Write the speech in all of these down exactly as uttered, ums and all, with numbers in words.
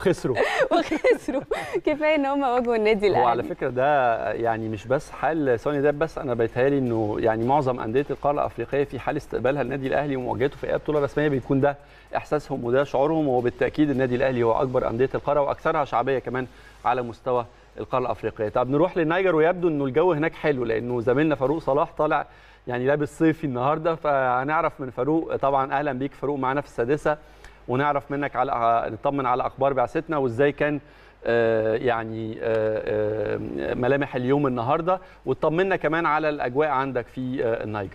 خسروا وخسروا. كفايه ان هم واجهوا النادي الاهلي. هو على فكره ده يعني مش بس حال سوني داب بس، انا بيتهيألي انه يعني معظم انديه القاره الافريقيه في حال استقبالها النادي الاهلي ومواجهته في اي بطوله رسميه بيكون ده احساسهم وده شعورهم. وبالتاكيد النادي الاهلي هو اكبر انديه القاره واكثرها شعبيه كمان على مستوى القاره الافريقيه. طب نروح للنيجر، ويبدو انه الجو هناك حلو لانه زميلنا فاروق صلاح طالع يعني لابس صيفي النهارده، فهنعرف من فاروق. طبعا اهلا بيك فاروق معانا في السادسه، ونعرف منك على نطمن على اخبار بعثتنا وازاي كان آه يعني آه آه ملامح اليوم النهارده، وتطمنا كمان على الاجواء عندك في آه النيجر.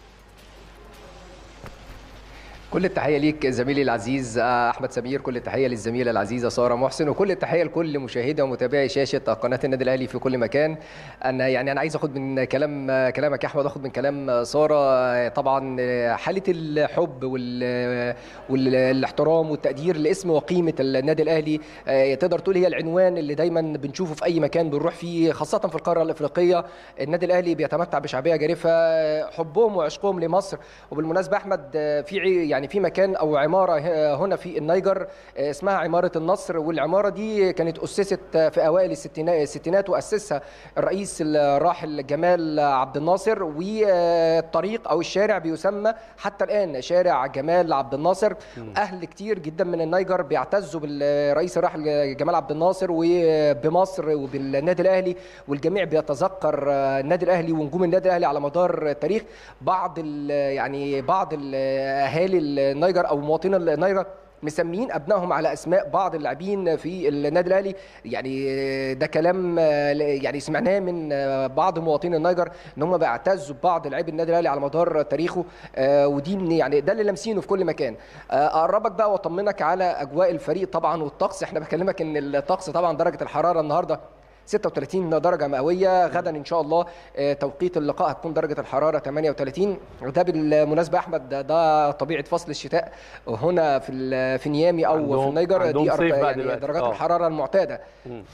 كل التحيه ليك زميلي العزيز احمد سمير، كل التحيه للزميله العزيزه ساره محسن، وكل التحيه لكل مشاهدي ومتابعي شاشه قناه النادي الاهلي في كل مكان. انا يعني انا عايز اخد من كلام كلامك يا احمد، اخد من كلام ساره. طبعا حاله الحب وال والاحترام والتقدير لاسم وقيمه النادي الاهلي تقدر تقول هي العنوان اللي دايما بنشوفه في اي مكان بنروح فيه، خاصه في القاره الافريقيه. النادي الاهلي بيتمتع بشعبيه جارفه، حبهم وعشقهم لمصر. وبالمناسبه احمد في يعني يعني في مكان او عماره هنا في النيجر اسمها عماره النصر، والعماره دي كانت اسست في اوائل الستينات واسسها الرئيس الراحل جمال عبد الناصر، والطريق او الشارع بيسمى حتى الان شارع جمال عبد الناصر. اهل كتير جدا من النيجر بيعتزوا بالرئيس الراحل جمال عبد الناصر وبمصر وبالنادي الاهلي، والجميع بيتذكر النادي الاهلي ونجوم النادي الاهلي على مدار التاريخ. بعض يعني بعض الاهالي النيجر او مواطني النيجر مسميين ابنائهم على اسماء بعض اللاعبين في النادي الاهلي. يعني ده كلام يعني سمعناه من بعض مواطني النيجر ان هم بيعتزوا ببعض لاعبي النادي الاهلي على مدار تاريخه، ودي يعني ده اللي لامسينه في كل مكان. اقربك بقى واطمنك على اجواء الفريق طبعا والطقس. احنا بكلمك ان الطقس طبعا درجه الحراره النهارده ستة وثلاثين درجة مئوية، غدا إن شاء الله توقيت اللقاء هتكون درجة الحرارة ثمانية وثلاثين. وده بالمناسبة أحمد ده طبيعة فصل الشتاء هنا في في نيامي أو في النيجر، دي يعني درجات أوه. الحرارة المعتادة. م.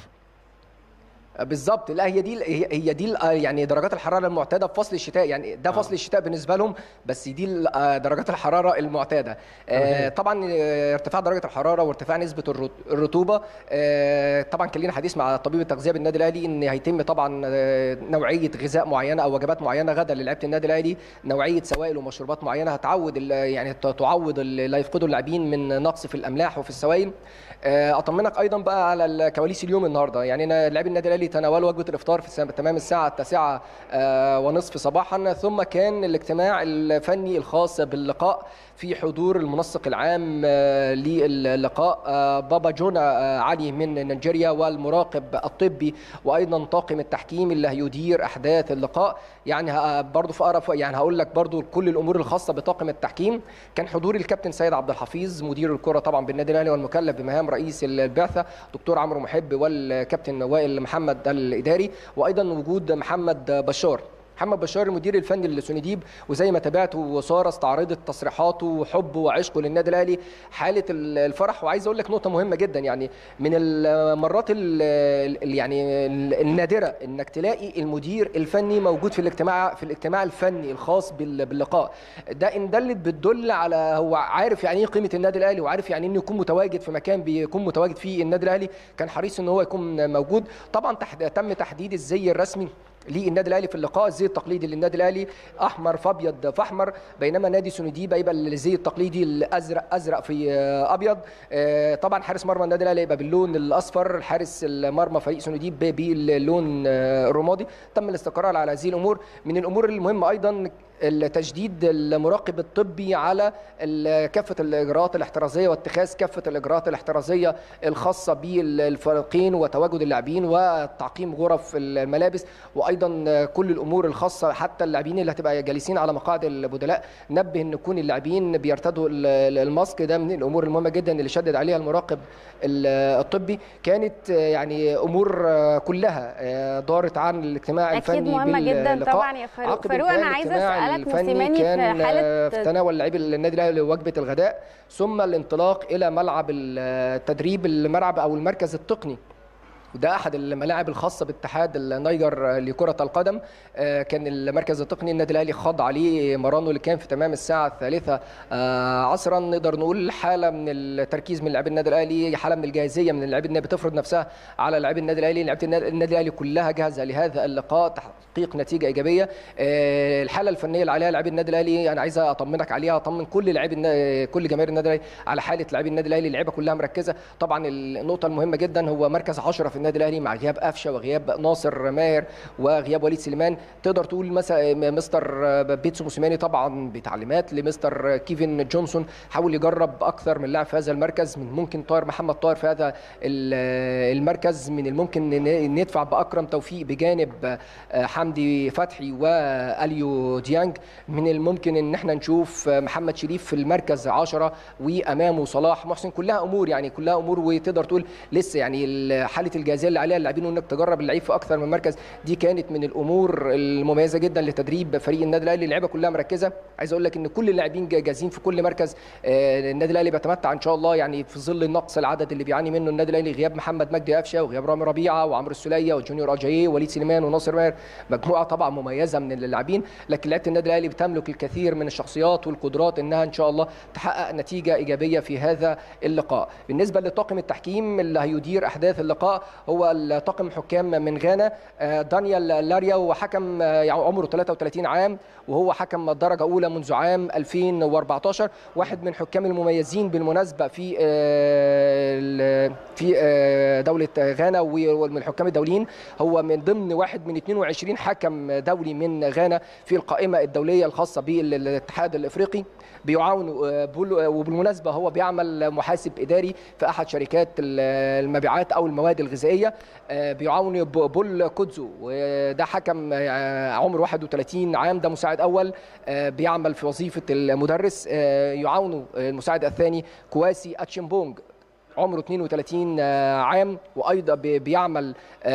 بالظبط. لا هي دي هي دي يعني درجات الحراره المعتاده في فصل الشتاء، يعني ده فصل الشتاء بالنسبه لهم، بس دي درجات الحراره المعتاده. طبعا ارتفاع درجه الحراره وارتفاع نسبه الرطوبه. طبعا كان لنا حديث مع طبيب التغذيه بالنادي الاهلي ان هيتم طبعا نوعيه غذاء معينه او وجبات معينه غدا للاعيبه النادي الاهلي، نوعيه سوائل ومشروبات معينه هتعود يعني تعوض اللي يفقدوا اللاعبين من نقص في الاملاح وفي السوائل. اطمنك ايضا بقى على كواليس اليوم النهارده. يعني لاعبي النادي الاهلي تناولوا وجبه الافطار في تمام الساعه التاسعه ونصف صباحا، ثم كان الاجتماع الفني الخاص باللقاء في حضور المنسق العام للقاء بابا جونا علي من نيجيريا والمراقب الطبي وايضا طاقم التحكيم اللي هيدير احداث اللقاء. يعني برضو في اقرب يعني هقول لك برضو كل الامور الخاصه بطاقم التحكيم. كان حضور الكابتن سيد عبد الحفيظ مدير الكره طبعا بالنادي الاهلي والمكلف بمهام رئيس البعثه، دكتور عمرو محب، والكابتن وائل محمد الاداري، وايضا وجود محمد بشار محمد بشار المدير الفني لسونيديب. وزي ما تابعته وساره استعرضت تصريحاته وحبه وعشقه للنادي الاهلي، حاله الفرح. وعايز اقول لك نقطه مهمه جدا، يعني من المرات ال يعني النادره انك تلاقي المدير الفني موجود في الاجتماع في الاجتماع الفني الخاص باللقاء. ده ان دلت بتدل على هو عارف يعني ايه قيمه النادي الاهلي، وعارف يعني انه يكون متواجد في مكان بيكون متواجد فيه النادي الاهلي. كان حريص ان هو يكون موجود. طبعا تم تحديد الزي الرسمي للنادي الاهلي في اللقاء، الزي التقليدي للنادي الاهلي احمر في ابيض في احمر، بينما نادي سونيديب يبقى الزي التقليدي الازرق ازرق في ابيض. طبعا حارس مرمى النادي الاهلي يبقى باللون الاصفر، حارس المرمى فريق سونيديب باللون الرمادي. تم الاستقرار على هذه الامور. من الامور المهمه ايضا التجديد المراقب الطبي على كافه الاجراءات الاحترازيه واتخاذ كافه الاجراءات الاحترازيه الخاصه بالفريقين وتواجد اللاعبين وتعقيم غرف الملابس، وايضا كل الامور الخاصه حتى اللاعبين اللي هتبقى جالسين على مقاعد البدلاء نبه ان يكون اللاعبين بيرتدوا الماسك. ده من الامور المهمه جدا اللي شدد عليها المراقب الطبي. كانت يعني امور كلها دارت عن الاجتماع الفني اكيد مهمه جدا طبعا يا فاروق. فاروق انا عايزه اسالك موسيماني كان في حاله في تناول لاعبي النادي الاهلي وجبه الغداء، ثم الانطلاق الى ملعب التدريب، الملعب او المركز التقني وده احد الملاعب الخاصه باتحاد النيجر لكره القدم. كان المركز التقني النادي الاهلي خاض عليه مرانه اللي كان في تمام الساعه الثالثه عصرا. نقدر نقول حاله من التركيز من لاعبي النادي الاهلي، حاله من الجاهزيه من لاعبي النادي بتفرض نفسها على لاعبي النادي الاهلي. لاعبي النادي الاهلي كلها جاهزه لهذا اللقاء، تحقيق نتيجه ايجابيه. الحاله الفنيه اللي عليها لاعبي النادي الاهلي انا عايز اطمنك عليها، اطمن كل لاعبي كل جماهير النادي الاهلي على حاله لاعبي النادي الاهلي. اللعيبه كلها مركزه. طبعا النقطه المهمه جدا هو مركز عشرة في النادي الاهلي مع غياب قفشه وغياب ناصر ماهر وغياب وليد سليمان. تقدر تقول مثلا مستر بيتسو موسيماني طبعا بتعليمات لمستر كيفن جونسون حاول يجرب اكثر من لاعب في هذا المركز. من ممكن طاهر محمد طاهر في هذا المركز، من الممكن ندفع باكرم توفيق بجانب حمدي فتحي واليو ديانج. من الممكن ان احنا نشوف محمد شريف في المركز عشرة وامامه صلاح محسن. كلها امور يعني كلها امور وتقدر تقول لسه يعني حاله الجاهزيه اللي عليها اللاعبين وانك تجرب اللعيب في اكثر من مركز دي كانت من الامور المميزه جدا لتدريب فريق النادي الاهلي. اللعيبه كلها مركزه. عايز اقول لك ان كل اللاعبين جاهزين في كل مركز. النادي الاهلي بيتمتع ان شاء الله يعني في ظل النقص العدد اللي بيعاني منه النادي الاهلي، غياب محمد مجدي قفشه وغياب رامي ربيعه وعمرو السوليه وجونيور اجاييه ووليد سليمان وناصر ماهر. مجموعه طبعا مميزه من اللاعبين، لكن لعيبه النادي الاهلي بتملك الكثير من الشخصيات والقدرات انها ان شاء الله تحقق نتيجه ايجابيه في هذا اللقاء. بالنسبه لطاقم التحكيم اللي هيدير احداث اللقاء هو طاقم حكام من غانا. دانيال لاريا وحكم عمره ثلاثة وثلاثين عام وهو حكم درجه اولى منذ عام ألفين وأربعطاشر، واحد من حكام المميزين بالمناسبه في في دوله غانا ومن الحكام الدوليين. هو من ضمن واحد من اثنين وعشرين حكم دولي من غانا في القائمه الدوليه الخاصه بالاتحاد الافريقي. بيعاون وبالمناسبه هو بيعمل محاسب اداري في احد شركات المبيعات او المواد الغذائيه. بيعاون بول كودزو وده حكم عمره واحد وثلاثين عام، ده مساعد اول بيعمل في وظيفه المدرس. يعاونه المساعد الثاني كواسي اتشيمبونج عمره اثنين وثلاثين عام وايضا بيعمل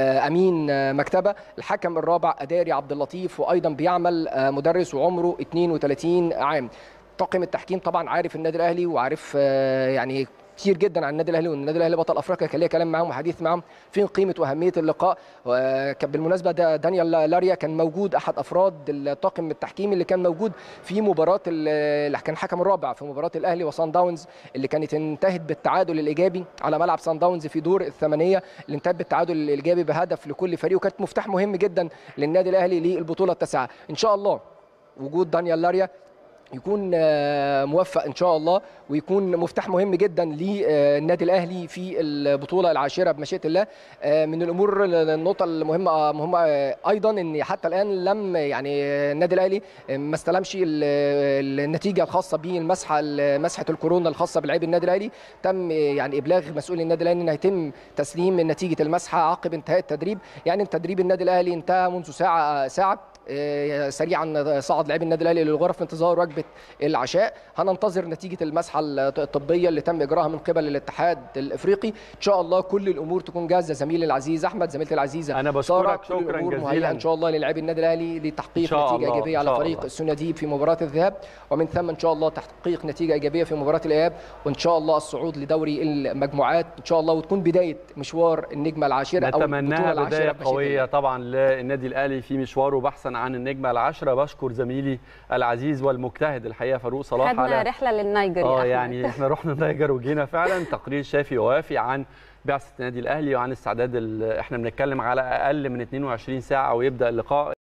امين مكتبه. الحكم الرابع اداري عبد اللطيف وايضا بيعمل مدرس وعمره اثنين وثلاثين عام. طاقم التحكيم طبعا عارف النادي الاهلي وعارف يعني كتير جدا عن النادي الاهلي، والنادي الاهلي بطل افريقيا. كان ليا كلام معاهم وحديث معاهم في قيمه واهميه اللقاء. كان بالمناسبه ده دانيال لاريا كان موجود احد افراد الطاقم التحكيمي اللي كان موجود في مباراه اللي كان حكم الرابع في مباراه الاهلي وصن داونز اللي كانت انتهت بالتعادل الايجابي على ملعب صن داونز في دور الثمانيه، اللي انتهت بالتعادل الايجابي بهدف لكل فريق، وكانت مفتاح مهم جدا للنادي الاهلي للبطوله التاسعه. ان شاء الله وجود دانيال لاريا يكون موفق ان شاء الله ويكون مفتاح مهم جدا للنادي الاهلي في البطوله العاشره بمشيئه الله. من الامور النقطه المهمه مهمه ايضا ان حتى الان لم يعني النادي الاهلي ما استلمش النتيجه الخاصه بالمسحه مسحه الكورونا الخاصه بلاعبي النادي الاهلي. تم يعني ابلاغ مسؤول النادي الاهلي ان هيتم تسليم نتيجه المسحه عقب انتهاء التدريب. يعني تدريب النادي الاهلي انتهى منذ ساعه ساعه سريعا صعد لاعبي النادي الاهلي للغرف انتظار وجبه العشاء. هننتظر نتيجه المسحه الطبيه اللي تم اجراها من قبل الاتحاد الافريقي. ان شاء الله كل الامور تكون جاهزه. زميلي العزيز احمد، زميلتي العزيزه انا بشكرك شكرا جزيلا ان شاء الله للاعبي النادي الاهلي لتحقيق نتيجه ايجابيه على فريق السناديب في مباراه الذهاب، ومن ثم ان شاء الله تحقيق نتيجه ايجابيه في مباراه الاياب، وان شاء الله الصعود لدوري المجموعات ان شاء الله وتكون بدايه مشوار النجمه العاشره او البطوله العاشره. بدايه قويه طبعا للنادي الاهلي في مشواره بحثا عن النجمه العاشره. بشكر زميلي العزيز والمجتهد الحقيقه فاروق صلاح على خدنا رحله للنيجر. اه يعني احنا رحنا النيجر وجينا فعلا. تقرير شافي ووافي عن بعثه النادي الاهلي وعن استعداد احنا بنتكلم على اقل من اثنين وعشرين ساعه ويبدا اللقاء.